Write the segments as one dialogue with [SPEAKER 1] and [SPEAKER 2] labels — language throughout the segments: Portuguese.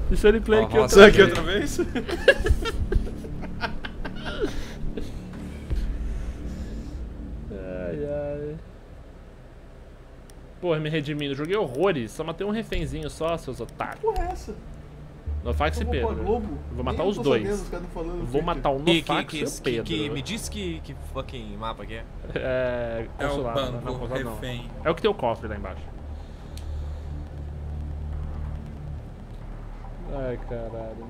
[SPEAKER 1] Deixa ele play aqui
[SPEAKER 2] Será que outra vez?
[SPEAKER 1] Ai, ai. Porra, me redimindo. Joguei horrores. Só matei um refenzinho só, seus otários.
[SPEAKER 2] Porra, é essa?
[SPEAKER 1] Nofax e Pedro.
[SPEAKER 2] Globo.
[SPEAKER 1] Eu vou matar os dois. Vou matar o Nofax e o Pedro.
[SPEAKER 3] Me diz que fucking mapa que é.
[SPEAKER 1] É.
[SPEAKER 4] É o
[SPEAKER 1] Consulado,
[SPEAKER 4] banco,
[SPEAKER 1] não, consulado não.
[SPEAKER 4] refém.
[SPEAKER 1] É o que tem o cofre lá embaixo. Ai, caralho.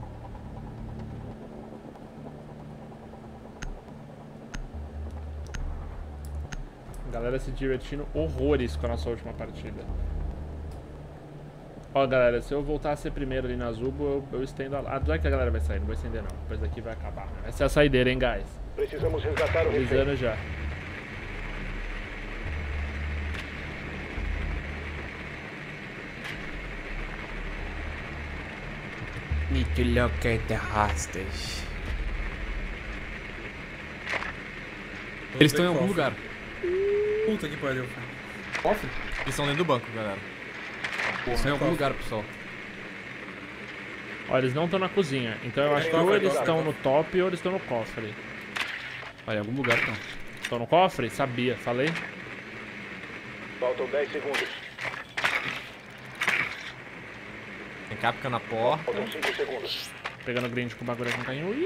[SPEAKER 1] Galera se divertindo horrores com a nossa última partida. Ó, galera, se eu voltar a ser primeiro ali na Zubo, eu estendo a... Apesar que a galera vai sair, não vou estender não. Depois daqui vai acabar. Né? Essa é a saideira, hein, guys?
[SPEAKER 5] Precisamos resgatar o refém.
[SPEAKER 1] Avisando já.
[SPEAKER 3] Need to locate the hostage. Eles estão em algum lugar.
[SPEAKER 4] Puta que pariu.
[SPEAKER 2] Cofre?
[SPEAKER 3] Eles estão dentro do banco, galera. Eles estão em algum lugar, pessoal.
[SPEAKER 1] Ó, eles não estão na cozinha. Então eu acho que ou eles estão no top ou eles estão no cofre.
[SPEAKER 3] Olha, em algum lugar estão.
[SPEAKER 1] Estão no cofre? Sabia, falei.
[SPEAKER 5] Faltam 10 segundos.
[SPEAKER 3] Tem Capca na porta.
[SPEAKER 5] Faltam 5 segundos.
[SPEAKER 1] Pegando o grind com o bagulho aqui no carrinho.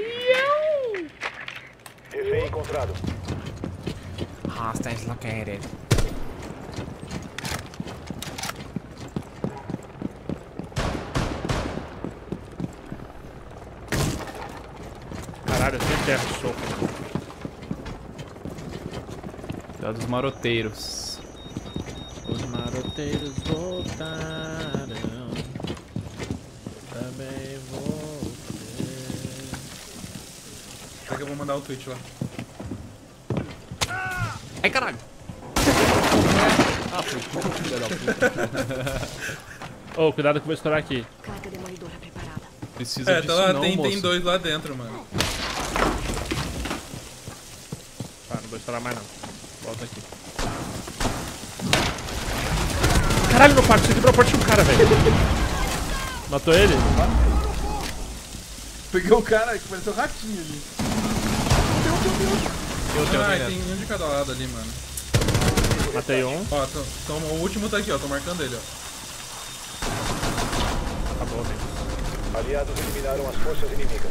[SPEAKER 5] Refém encontrado.
[SPEAKER 3] Hostage located.
[SPEAKER 1] Caralho, eu sempre erro o soco.
[SPEAKER 3] Cuidado dos maroteiros.
[SPEAKER 1] Os maroteiros voltaram. Também voltei.
[SPEAKER 4] Será que eu vou mandar o tweet lá?
[SPEAKER 3] Ai, caralho! Ah, foi filha da puta.
[SPEAKER 1] Ô, cuidado que eu vou estourar aqui.
[SPEAKER 6] Carga demolidora preparada.
[SPEAKER 3] Precisa
[SPEAKER 4] É,
[SPEAKER 3] disso
[SPEAKER 4] tá lá,
[SPEAKER 3] não,
[SPEAKER 4] tem
[SPEAKER 3] moço.
[SPEAKER 4] dois lá dentro, mano.
[SPEAKER 1] Tá, não vou estourar mais não. Volta aqui. Caralho, no quarto, você quebrou a porta de um cara, velho. Matou ele?
[SPEAKER 2] Peguei o cara que pareceu um ratinho ali.
[SPEAKER 4] Tem um de cada lado ali, mano.
[SPEAKER 1] Matei um.
[SPEAKER 4] Ó, o último tá aqui, ó. Tô marcando ele, ó.
[SPEAKER 1] Acabou, velho.
[SPEAKER 5] Aliados eliminaram as forças inimigas.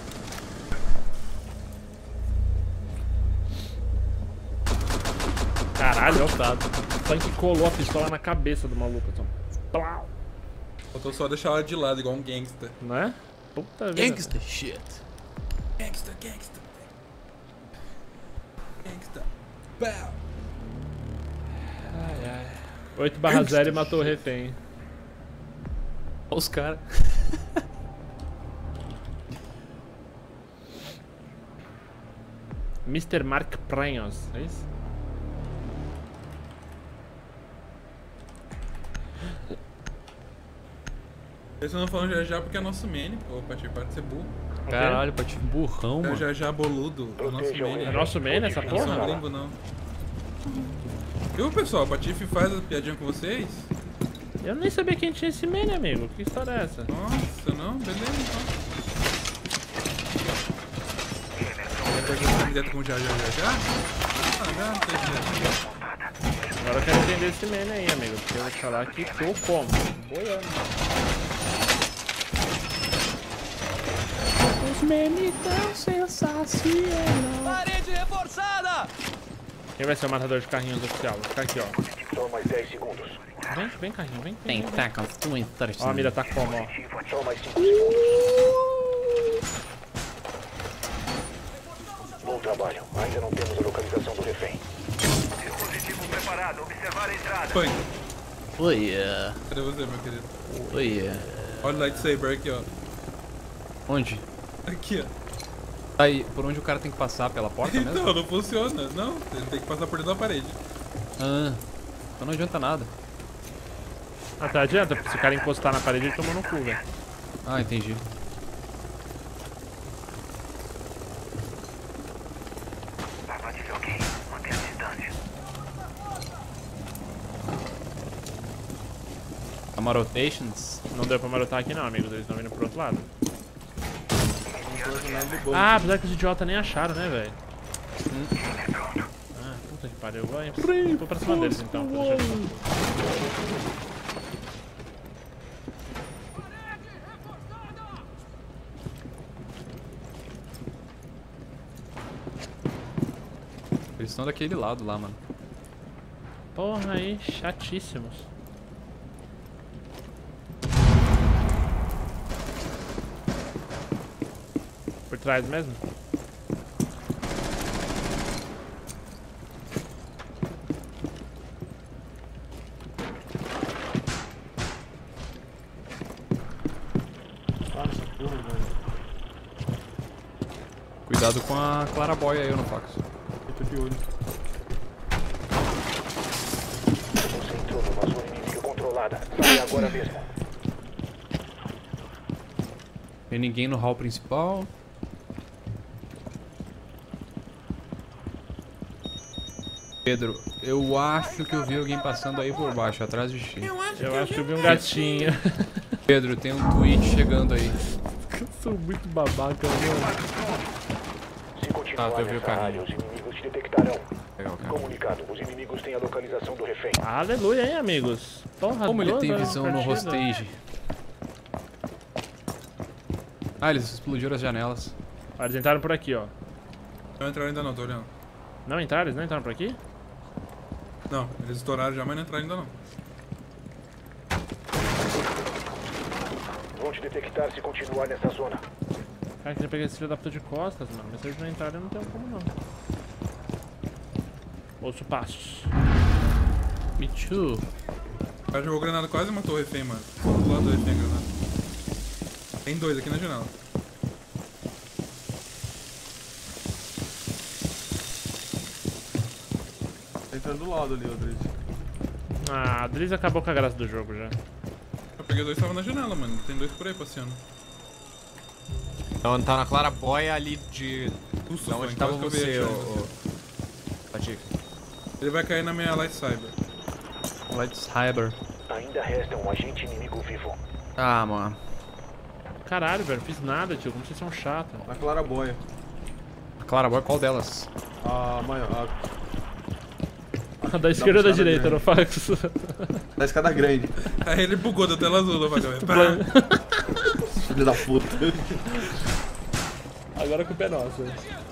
[SPEAKER 1] Caralho, ó o tanque colou a pistola na cabeça do maluco. Então. Plau.
[SPEAKER 4] Faltou só deixar ela de lado, igual um gangsta.
[SPEAKER 1] Não é? Puta vida.
[SPEAKER 3] Gangsta shit.
[SPEAKER 4] Gangsta, gangsta. Gangsta. Pau.
[SPEAKER 1] Ai, ai. 8/0 e matou o refém.
[SPEAKER 3] Olha os caras.
[SPEAKER 1] Mr. Mark Pranhos, é isso?
[SPEAKER 4] Esse eu não falando já já porque é nosso main, pô, pra ser burro.
[SPEAKER 3] Caralho, pra te burrão,
[SPEAKER 4] É
[SPEAKER 3] mano.
[SPEAKER 4] já boludo, o nosso main.
[SPEAKER 1] É nosso main essa
[SPEAKER 4] Não são
[SPEAKER 1] porra?
[SPEAKER 4] gringo, não. Viu, pessoal? O Patife faz a piadinha com vocês?
[SPEAKER 1] Eu nem sabia quem tinha esse main, amigo. Que história é essa?
[SPEAKER 4] Nossa, não? Beleza, então. Quer perguntar camiseta com já? Ah, já não tem jeito.
[SPEAKER 1] Agora eu quero entender esse main aí, amigo. Porque eu vou te falar que tô como? Boiando. Os memes tão sensacional.
[SPEAKER 7] Parede reforçada!
[SPEAKER 1] Quem vai ser o matador de carrinhos oficial? Vou ficar aqui, ó.
[SPEAKER 5] Só mais 10 segundos.
[SPEAKER 1] Vem carrinho, vem.
[SPEAKER 3] Tentacles doing
[SPEAKER 1] Ó, a mira tá como, ó.
[SPEAKER 5] Só mais 5 segundos. Bom trabalho. Ainda não temos a localização do refém. Dispositivo preparado. Observar a entrada.
[SPEAKER 4] Põe.
[SPEAKER 3] Oh yeah.
[SPEAKER 4] Cadê você, meu querido?
[SPEAKER 3] Oh yeah.
[SPEAKER 4] Olha o lightsaber aqui, ó.
[SPEAKER 3] Onde?
[SPEAKER 4] Aqui, ó.
[SPEAKER 3] Aí, por onde o cara tem que passar? Pela porta mesmo?
[SPEAKER 4] Então, não funciona. Não, ele tem que passar por dentro da parede.
[SPEAKER 3] Ah, então não adianta nada.
[SPEAKER 1] Até adianta, porque se o cara encostar na parede, ele toma no cu, velho.
[SPEAKER 3] Ah, entendi. Ama rotations?
[SPEAKER 1] Não deu pra marotar aqui não, amigos. Eles estão vindo pro outro lado.
[SPEAKER 2] Boa.
[SPEAKER 1] Ah, apesar que os idiotas nem acharam, né, velho? Ah, puta que pariu. Vou pra cima deles então.
[SPEAKER 3] Eles estão daquele lado lá, mano.
[SPEAKER 1] Porra aí, chatíssimos. Por trás mesmo?
[SPEAKER 2] Ah, essa porra, velho.
[SPEAKER 3] Cuidado com a claraboia aí, no Fox.
[SPEAKER 2] Eu tô de olho.
[SPEAKER 5] Você entrou numa zona inimiga controlada. Sai agora mesmo.
[SPEAKER 3] Tem ninguém no hall principal. Pedro, eu acho que eu vi alguém passando aí por baixo, atrás de ti.
[SPEAKER 1] Eu acho que eu vi um gatinho.
[SPEAKER 3] Pedro, tem um tweet chegando aí.
[SPEAKER 1] Eu sou muito babaca, mano.
[SPEAKER 5] Se continuar
[SPEAKER 3] eu vi o
[SPEAKER 5] nessa
[SPEAKER 3] carinha.
[SPEAKER 5] área, os inimigos te detectarão.
[SPEAKER 3] Legal, cara.
[SPEAKER 5] Comunicado, os inimigos têm a localização do refém.
[SPEAKER 1] Aleluia, hein, amigos. Porra,
[SPEAKER 3] Como ele
[SPEAKER 1] 2
[SPEAKER 3] tem
[SPEAKER 1] horas
[SPEAKER 3] visão
[SPEAKER 1] de
[SPEAKER 3] no
[SPEAKER 1] partida.
[SPEAKER 3] hostage? Ah, eles explodiram as janelas.
[SPEAKER 1] Ah, eles entraram por aqui, ó.
[SPEAKER 4] Não entraram ainda não, tô olhando.
[SPEAKER 1] Não entraram? Eles não entraram por aqui?
[SPEAKER 4] Não, eles estouraram já, mas não entraram ainda não.
[SPEAKER 5] Vão te detectar se continuar nessa zona.
[SPEAKER 1] Cara, queria pegar esse filho da puta de costas, mano. Mas se eles não entrarem, eu não tenho como não. Ouço passos.
[SPEAKER 3] Me too.
[SPEAKER 4] O cara jogou granada, quase matou o refém, mano. Do lado do refém, granada. Tem 2 aqui na janela.
[SPEAKER 2] Tá entrando do lado ali, o Driz.
[SPEAKER 1] Ah, a Driz acabou com a graça do jogo já.
[SPEAKER 4] Eu peguei 2 que estavam na janela, mano. Tem 2 por aí passeando.
[SPEAKER 6] Então tá na claraboia ali de...
[SPEAKER 4] Susto,
[SPEAKER 6] Da onde
[SPEAKER 4] Frank,
[SPEAKER 6] tava
[SPEAKER 4] quase que eu vi
[SPEAKER 6] você,
[SPEAKER 4] atirando.
[SPEAKER 6] Patik?
[SPEAKER 4] Ele vai cair na minha Light Cyber.
[SPEAKER 3] Let's Hyber.
[SPEAKER 5] Ainda resta um agente inimigo vivo.
[SPEAKER 3] Ah, mano.
[SPEAKER 1] Caralho, velho, não fiz nada, tio. Como vocês são chatos.
[SPEAKER 2] Na claraboia.
[SPEAKER 3] A claraboia, qual delas?
[SPEAKER 2] A maior.
[SPEAKER 1] Da esquerda ou da
[SPEAKER 2] escada
[SPEAKER 1] direita,
[SPEAKER 2] grande.
[SPEAKER 1] não fax.
[SPEAKER 2] Da escada grande.
[SPEAKER 4] Aí ele bugou da tela azul, vai
[SPEAKER 2] Filho da puta.
[SPEAKER 1] Agora a culpa é nossa.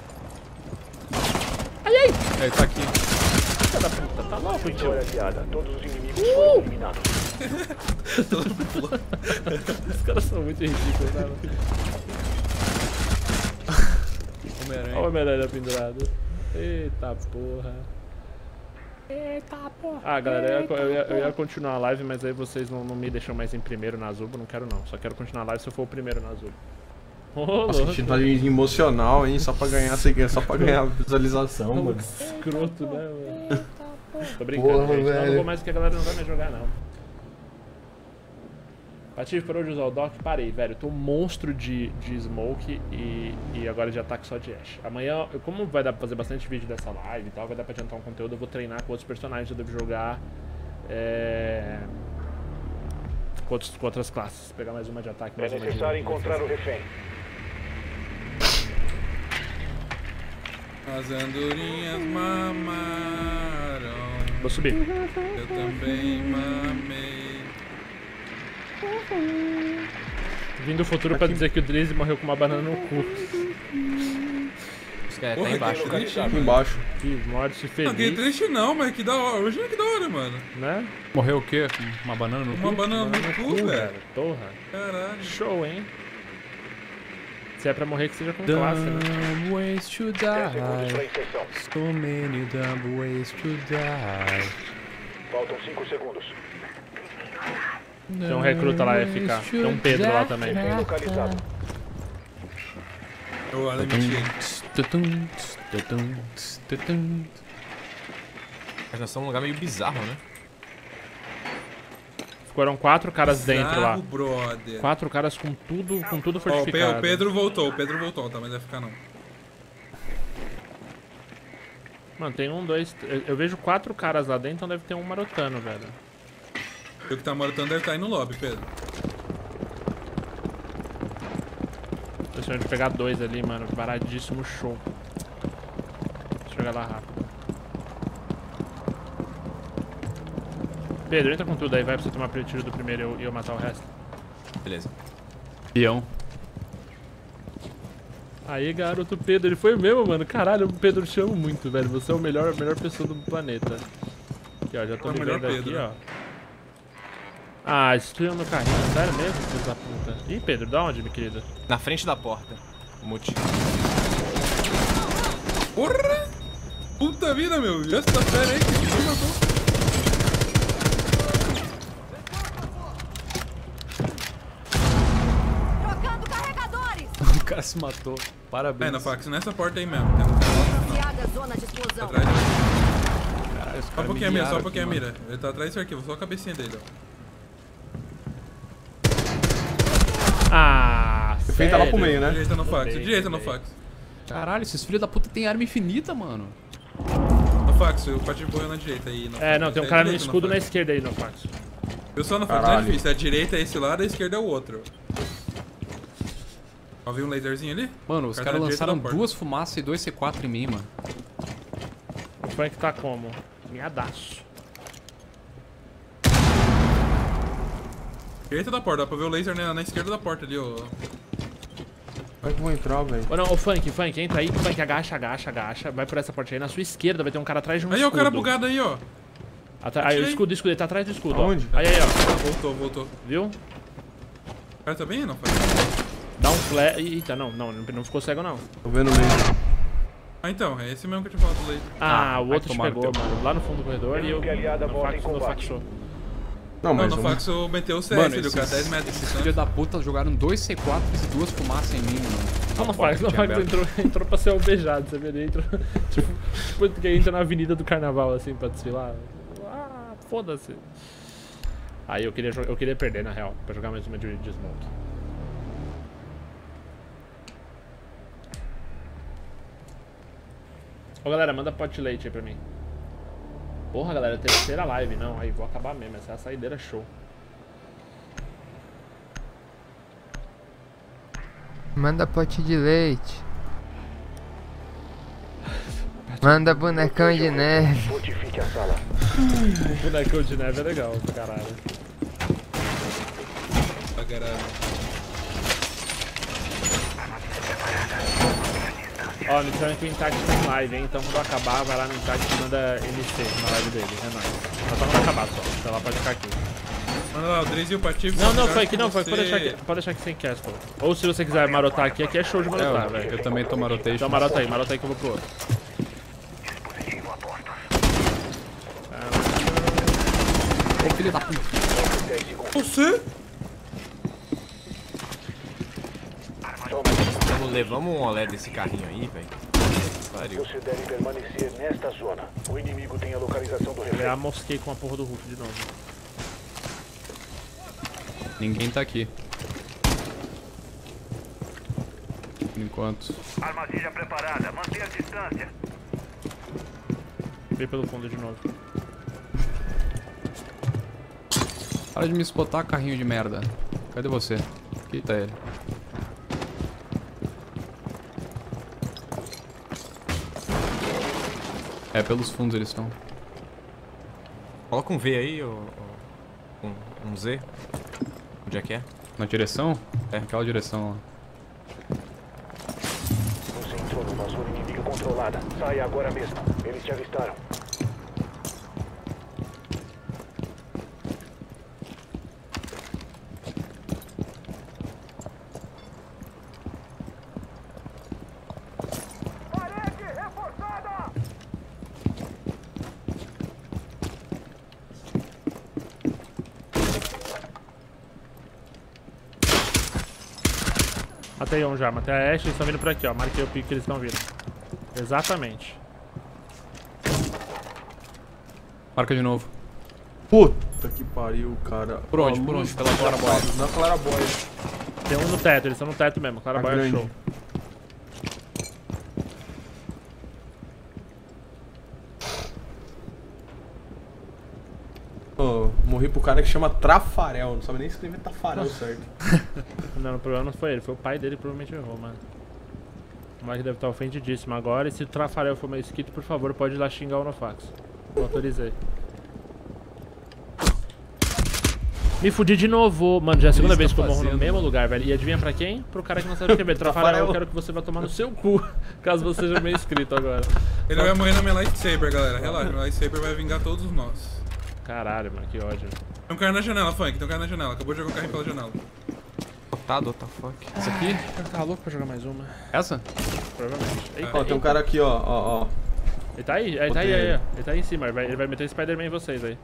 [SPEAKER 3] Ele tá aqui.
[SPEAKER 1] Filha da puta, tá louco, tio.
[SPEAKER 5] Vitória aliada. Todos os inimigos foram eliminados.
[SPEAKER 1] Os caras são muito ridículos, né?
[SPEAKER 3] Homem-Aranha.
[SPEAKER 1] Olha o Homem-Aranha pendurado. Eita porra. Ah, galera, eu ia continuar a live, mas aí vocês não me deixam mais em primeiro na Azubo, não quero não. Só quero continuar a live se eu for o primeiro na Azubo. Ô,
[SPEAKER 2] Nossa,
[SPEAKER 1] louco.
[SPEAKER 2] a gente tá emocional, hein? Só pra ganhar visualização, mano.
[SPEAKER 1] Escroto, né, mano? Tô brincando,
[SPEAKER 2] Porra,
[SPEAKER 1] gente. Não, não
[SPEAKER 2] velho.
[SPEAKER 1] vou mais porque a galera não vai mais jogar, não. Patife, parou de usar o dock? Parei, velho. Eu tô um monstro de smoke e agora de ataque só de Ashe. Amanhã, como vai dar pra fazer bastante vídeo dessa live e tal, vai dar pra adiantar um conteúdo, eu vou treinar com outros personagens, eu devo jogar com outras classes. Pegar mais uma de ataque,
[SPEAKER 5] É
[SPEAKER 1] mais uma de
[SPEAKER 5] necessário
[SPEAKER 1] defesa.
[SPEAKER 5] encontrar o refém.
[SPEAKER 4] As andorinhas mamaram.
[SPEAKER 1] Vou subir.
[SPEAKER 4] Eu também mamei.
[SPEAKER 1] Vim do futuro pra dizer que o Drizzy morreu com uma banana no cu.
[SPEAKER 6] Isso que é, tá
[SPEAKER 4] Porra,
[SPEAKER 6] embaixo.
[SPEAKER 4] que triste,
[SPEAKER 2] Aqui
[SPEAKER 4] mano.
[SPEAKER 2] embaixo.
[SPEAKER 1] Que morte
[SPEAKER 4] Não, que
[SPEAKER 1] feliz,
[SPEAKER 4] triste não, mas que da hora. Imagina que da hora, mano.
[SPEAKER 1] né?
[SPEAKER 3] Morreu o quê? Com uma banana no cu?
[SPEAKER 4] Uma banana no cu, velho.
[SPEAKER 1] Porra.
[SPEAKER 4] Caralho.
[SPEAKER 1] Show, hein? Se é pra morrer, que seja com classe, né?
[SPEAKER 3] Dumb ways to
[SPEAKER 5] 10 segundos pra
[SPEAKER 3] die.
[SPEAKER 5] inserção.
[SPEAKER 3] So many dumb ways to die.
[SPEAKER 5] Faltam 5 segundos.
[SPEAKER 1] Tem um recruta lá, FK. Tem um Pedro lá também.
[SPEAKER 5] Refém localizado.
[SPEAKER 4] Eu alimentei.
[SPEAKER 6] Mas nós estamos num lugar meio bizarro, né?
[SPEAKER 1] Ficaram 4 caras dentro lá.
[SPEAKER 4] Bizarro, brother.
[SPEAKER 1] 4 caras com tudo
[SPEAKER 4] Ó, o
[SPEAKER 1] fortificado.
[SPEAKER 4] Pedro voltou, tá? Mas vai ficar não.
[SPEAKER 1] Mano, tem 1, 2... Eu vejo 4 caras lá dentro, então deve ter um marotano, velho.
[SPEAKER 4] O que tá maratando deve estar aí no lobby, Pedro.
[SPEAKER 1] Tô sonhando de pegar 2 ali, mano. Paradíssimo, show. Deixa eu jogar lá rápido. Pedro, entra com tudo aí, vai pra você tomar tiro do primeiro e eu matar o resto.
[SPEAKER 6] Beleza.
[SPEAKER 3] Peão.
[SPEAKER 1] Aí, garoto Pedro, ele foi mesmo, mano. Caralho, o Pedro te amo muito, velho. Você é a melhor pessoa do planeta. Aqui, ó, já tô
[SPEAKER 4] É o
[SPEAKER 1] me
[SPEAKER 4] melhor
[SPEAKER 1] vendo aqui,
[SPEAKER 4] Pedro.
[SPEAKER 1] ó. Ah, destruiu meu carrinho. Sério mesmo, filho da puta? Ih, Pedro, da onde, meu querido?
[SPEAKER 6] Na frente da porta. Mute.
[SPEAKER 4] Porra! Puta vida, meu. E essa fera aí que me matou.
[SPEAKER 7] Trocando carregadores!
[SPEAKER 3] O cara se matou. Parabéns.
[SPEAKER 4] É, na fax, nessa porta aí mesmo. Tem um final.
[SPEAKER 7] Iniciada a zona de explosão.
[SPEAKER 4] Atrás.
[SPEAKER 3] Caralho, os
[SPEAKER 4] Só um
[SPEAKER 3] caras
[SPEAKER 4] pouquinho a mira, só um
[SPEAKER 3] miaram
[SPEAKER 4] pouquinho a
[SPEAKER 3] aqui,
[SPEAKER 4] mira. Ele tá atrás desse arquivo, só a cabecinha dele, ó.
[SPEAKER 1] Ah,
[SPEAKER 2] Feita lá pro
[SPEAKER 1] sério?
[SPEAKER 2] meio, né?
[SPEAKER 4] Direita no fax,
[SPEAKER 1] Bem,
[SPEAKER 4] direita no
[SPEAKER 1] bem.
[SPEAKER 4] fax.
[SPEAKER 3] mano. Caralho, esses filhos da puta tem arma infinita, mano.
[SPEAKER 4] No fax, o patife morreu na direita aí. No
[SPEAKER 1] É,
[SPEAKER 4] fax.
[SPEAKER 1] não, tem um
[SPEAKER 4] É
[SPEAKER 1] cara no
[SPEAKER 4] direita
[SPEAKER 1] escudo na
[SPEAKER 4] fax.
[SPEAKER 1] esquerda aí no fax.
[SPEAKER 4] Eu só no fax não é
[SPEAKER 2] Caralho.
[SPEAKER 4] difícil. A direita é esse lado, a esquerda é o outro. Ó, viu um laserzinho ali?
[SPEAKER 3] Mano, os
[SPEAKER 4] Cara,
[SPEAKER 3] caras
[SPEAKER 4] na direita
[SPEAKER 3] lançaram
[SPEAKER 4] da porta.
[SPEAKER 3] 2 fumaças e 2 C4 em mim, mano.
[SPEAKER 1] O Frank tá como? Miadaço.
[SPEAKER 4] Direita da porta, dá pra ver o laser na esquerda da porta ali, ó.
[SPEAKER 2] Como é que eu vou entrar, velho?
[SPEAKER 1] Ô, não, ô Funk, entra aí, Funk, agacha. Vai por essa porta aí. Na sua esquerda vai ter um cara atrás de um
[SPEAKER 4] Aí, ó, o
[SPEAKER 1] escudo.
[SPEAKER 4] cara bugado aí, ó.
[SPEAKER 1] Aí, o
[SPEAKER 4] Tirei.
[SPEAKER 1] escudo, ele tá atrás do escudo,
[SPEAKER 2] Aonde?
[SPEAKER 1] ó. Aí, ó.
[SPEAKER 4] Ah, voltou.
[SPEAKER 1] Viu?
[SPEAKER 4] O cara tá bem, não?
[SPEAKER 1] Dá um flash. Eita, não ficou cego, não.
[SPEAKER 2] Tô vendo mesmo.
[SPEAKER 4] Ah, então, é esse mesmo que eu tinha falado do laser.
[SPEAKER 1] Ah, o
[SPEAKER 3] vai
[SPEAKER 1] outro te
[SPEAKER 3] tomar no
[SPEAKER 1] pegou,
[SPEAKER 3] teu
[SPEAKER 1] mano. Lá no fundo do corredor e eu
[SPEAKER 5] Que aliada
[SPEAKER 1] no
[SPEAKER 5] volta em
[SPEAKER 1] fax, no
[SPEAKER 5] combate.
[SPEAKER 1] faxou.
[SPEAKER 2] Não,
[SPEAKER 4] Não,
[SPEAKER 2] mas
[SPEAKER 4] no
[SPEAKER 2] vamos...
[SPEAKER 4] fax eu meteu o CS,
[SPEAKER 3] Mano,
[SPEAKER 4] ele, o cara 10 metros de
[SPEAKER 3] esses
[SPEAKER 4] distância.
[SPEAKER 3] filhos da puta jogaram 2 C4 e 2 fumaças em mim, mano.
[SPEAKER 1] Não, no
[SPEAKER 3] A porta
[SPEAKER 1] fax, no
[SPEAKER 3] que tinha
[SPEAKER 1] fax
[SPEAKER 3] aberto.
[SPEAKER 1] entrou pra ser alvejado, você viu? Ele entrou, tipo que entra na avenida do carnaval, assim, pra desfilar. Ah, foda-se. Aí eu queria perder, na real, pra jogar mais uma de smoke. Ô galera, manda pot leite aí pra mim. Porra galera, terceira live, não, aí vou acabar mesmo, essa é a saideira show.
[SPEAKER 8] Manda pote de leite. Manda bonecão de neve.
[SPEAKER 5] Fortifique a sala.
[SPEAKER 1] Bonecão de neve é legal, pra caralho.
[SPEAKER 4] Pra caralho.
[SPEAKER 1] Ó, me disseram que o Intact tá em live, hein? Então quando acabar, vai lá no Intact e manda MC na live dele, é nóis. Só quando acabar só, então ela pode ficar aqui.
[SPEAKER 4] Manda lá, o Driz e o Patife.
[SPEAKER 1] Não, foi aqui, não, foi, pode deixar aqui sem castle. Ou se você quiser marotar aqui é show de marotar, velho.
[SPEAKER 3] Eu também tô marotation.
[SPEAKER 1] Então marota aí que eu vou pro outro.
[SPEAKER 5] Dispositivo a postos.
[SPEAKER 3] Ô filho da puta.
[SPEAKER 5] 10 segundos.
[SPEAKER 4] Você?
[SPEAKER 6] Então levamos um olé desse carrinho aí, velho. Pariu.
[SPEAKER 5] Você deve permanecer nesta zona. O inimigo tem a localização do refém.
[SPEAKER 1] Já mosquei com a porra do Hulk de novo.
[SPEAKER 3] Ninguém tá aqui. Por enquanto.
[SPEAKER 5] Armadilha preparada. Mantenha a distância.
[SPEAKER 1] Veio pelo fundo de novo.
[SPEAKER 3] Para de me espotar, carrinho de merda. Cadê você? Aqui tá ele. É, pelos fundos eles estão.
[SPEAKER 6] Coloca um V aí, um Z. Onde é que é?
[SPEAKER 3] Na direção? É, aquela direção lá.
[SPEAKER 5] Você entrou numa zona inimiga controlada. Saia agora mesmo. Eles te avistaram.
[SPEAKER 1] Matei um já, matei a Ashe, eles estão vindo por aqui, ó. Marquei o pico que eles estão vindo. Exatamente.
[SPEAKER 3] Marca de novo.
[SPEAKER 2] Puta que pariu, cara.
[SPEAKER 3] Por onde? Por onde? Pela Claraboia.
[SPEAKER 2] Na Claraboia.
[SPEAKER 1] Tem um no teto, eles estão no teto mesmo. Claro,
[SPEAKER 2] Tá
[SPEAKER 1] boy é
[SPEAKER 2] grande.
[SPEAKER 1] show.
[SPEAKER 2] Oh, morri morri pro cara que chama Trafarel. Não sabe nem escrever Tafarel certo.
[SPEAKER 1] Não, o problema não foi ele, foi o pai dele que provavelmente errou, mano. O moleque deve estar ofendidíssimo agora. E se o Trafarel for meio esquito, por favor, pode ir lá xingar o Nofax. Eu autorizei. Me fudi de novo. Mano, já é a segunda vez que eu morro no mesmo lugar, velho. E adivinha pra quem? Pro cara que não sabe escrever. Trafarel, eu quero que você vá tomar no seu cu. Caso você seja meio inscrito agora.
[SPEAKER 4] Ele vai morrer na minha lightsaber, galera. Relaxa, minha lightsaber vai vingar todos nós.
[SPEAKER 1] Caralho, mano, que ódio.
[SPEAKER 4] Tem um cara na janela, Funk. Tem um cara na janela. Acabou de jogar o carrinho pela janela.
[SPEAKER 6] Lotado, what the fuck.
[SPEAKER 3] Essa aqui?
[SPEAKER 1] Ele tá louco pra jogar mais uma.
[SPEAKER 3] Essa?
[SPEAKER 1] Provavelmente. Eita,
[SPEAKER 2] Ó, tem um cara aqui, ó.
[SPEAKER 1] Ele tá aí, ele tá aí, aí, ó. Ele tá aí em cima, ele vai meter o Spider-Man em vocês aí.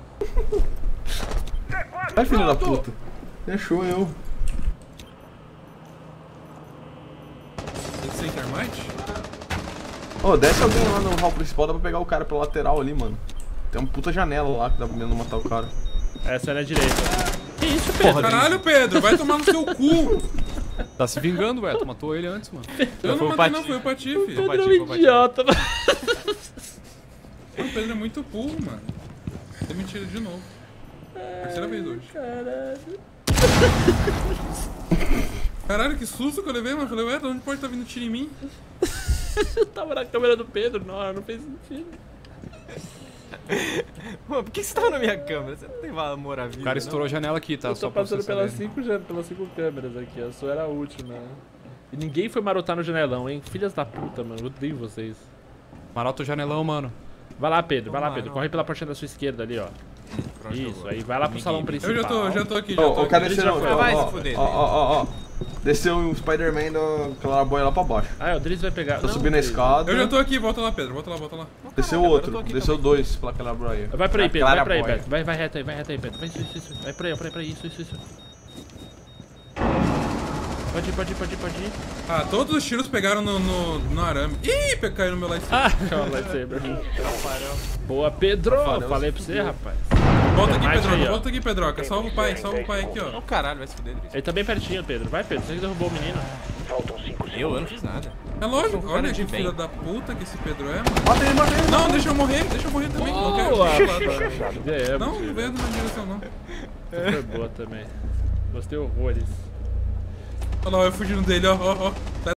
[SPEAKER 2] Vai, filho da puta. Deixou eu.
[SPEAKER 4] Tem que ser Termite?
[SPEAKER 2] Ô, desce alguém lá no hall principal, dá pra pegar o cara pela lateral ali, mano. Tem uma puta janela lá que dá pra mesmo matar o cara.
[SPEAKER 1] Essa é na direita. Que isso, Pedro?
[SPEAKER 4] Caralho, Pedro, vai tomar no seu cu!
[SPEAKER 3] Tá se vingando, velho. Tu matou ele antes, mano.
[SPEAKER 4] Eu não matei, não, foi o Patife.
[SPEAKER 1] Pedro é um idiota, mano.
[SPEAKER 4] O Pedro é muito burro, mano. Tem mentira de novo. Terceira vez hoje.
[SPEAKER 1] Caralho.
[SPEAKER 4] Caralho, que susto que eu levei, mano. Falei, ué, de onde pode estar vindo tiro em mim?
[SPEAKER 1] Eu tava na câmera do Pedro, não fez sentido.
[SPEAKER 6] Mano, por que você tava na minha câmera? Você não tem amor à vida.
[SPEAKER 3] O cara estourou a janela aqui, tá?
[SPEAKER 1] Eu
[SPEAKER 3] Só
[SPEAKER 1] tô
[SPEAKER 3] pra
[SPEAKER 1] passando
[SPEAKER 3] vocês
[SPEAKER 1] pelas
[SPEAKER 3] saberem.
[SPEAKER 1] 5 câmeras aqui, a sua era a última. E ninguém foi marotar no janelão, hein? Filhas da puta, mano, eu odeio vocês.
[SPEAKER 3] Marota o janelão, mano.
[SPEAKER 1] Vai lá, Pedro, corre pela portinha da sua esquerda ali, ó. Isso, aí vai lá pro salão principal.
[SPEAKER 4] Eu já tô aqui,
[SPEAKER 2] Ô, cadê esse não?
[SPEAKER 6] Vai se fuder.
[SPEAKER 2] Ó. Desceu o Spider-Man daquela boia lá pra baixo.
[SPEAKER 1] Ah, o Driz vai pegar.
[SPEAKER 2] Tá
[SPEAKER 1] Não,
[SPEAKER 2] subindo a
[SPEAKER 1] Driz.
[SPEAKER 2] escada.
[SPEAKER 4] Eu já tô aqui, volta lá, Pedro. Volta lá.
[SPEAKER 2] Desceu o outro. Desceu dois pela aquela boia.
[SPEAKER 1] Vai por aí, Pedro, vai por aí,
[SPEAKER 6] boia.
[SPEAKER 1] Pedro. Vai reto aí, Pedro. Vai, isso. Vai por aí, isso. Pode ir.
[SPEAKER 4] Ah, todos os tiros pegaram no arame. Ih, caiu no meu lightsaber.
[SPEAKER 1] Calma, lightsaber. Boa, Pedro. Falei pra você, rapaz.
[SPEAKER 4] Volta aqui,
[SPEAKER 1] Termite
[SPEAKER 4] Pedroca.
[SPEAKER 1] aí, ó.
[SPEAKER 4] Volta aqui, Pedroca. Salva o pai aqui, ó.
[SPEAKER 6] Não, caralho, vai se fuder, Driz.
[SPEAKER 1] Ele tá bem pertinho, Pedro. Vai, Pedro, você que derrubou o menino.
[SPEAKER 5] Faltam 5 segundos.
[SPEAKER 6] Eu não fiz nada.
[SPEAKER 4] É lógico,
[SPEAKER 6] Cara
[SPEAKER 4] olha
[SPEAKER 6] de
[SPEAKER 4] que
[SPEAKER 6] bem.
[SPEAKER 4] filho da puta que esse Pedro é, mano.
[SPEAKER 2] Mata ele.
[SPEAKER 4] Não, deixa eu morrer também. Não quero.
[SPEAKER 1] Boa,
[SPEAKER 4] Não,
[SPEAKER 1] não
[SPEAKER 4] não veio na minha direção, não.
[SPEAKER 1] foi boa também. Gostei horrores.
[SPEAKER 4] Olha lá, eu fugindo dele, ó.